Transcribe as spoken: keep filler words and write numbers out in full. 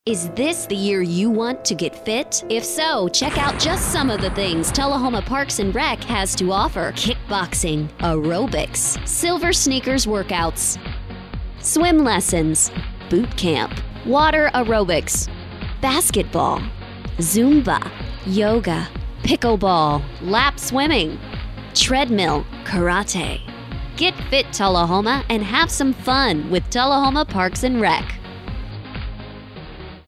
Is this the year you want to get fit? If so, check out just some of the things Tullahoma Parks and Rec has to offer. Kickboxing, aerobics, silver sneakers workouts, swim lessons, boot camp, water aerobics, basketball, Zumba, yoga, pickleball, lap swimming, treadmill, karate. Get fit, Tullahoma, and have some fun with Tullahoma Parks and Rec.